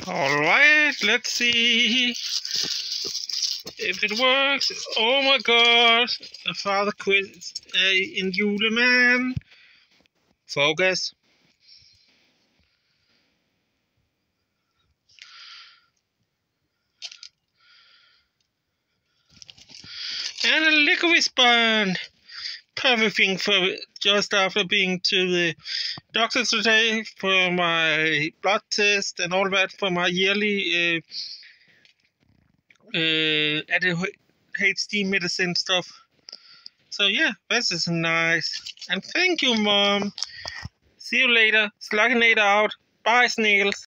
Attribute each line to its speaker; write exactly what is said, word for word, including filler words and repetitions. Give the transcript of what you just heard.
Speaker 1: Alright, let's see if it works. Oh my god, a Father Quiz, uh, en julemand. Focus. And a licorice bun. Perfect thing for just after being to the doctor today for my blood test and all that for my yearly uh, uh, A D H D medicine stuff. So yeah, this is nice. And thank you, Mom. See you later. Slugginator out. Bye, Sniggles.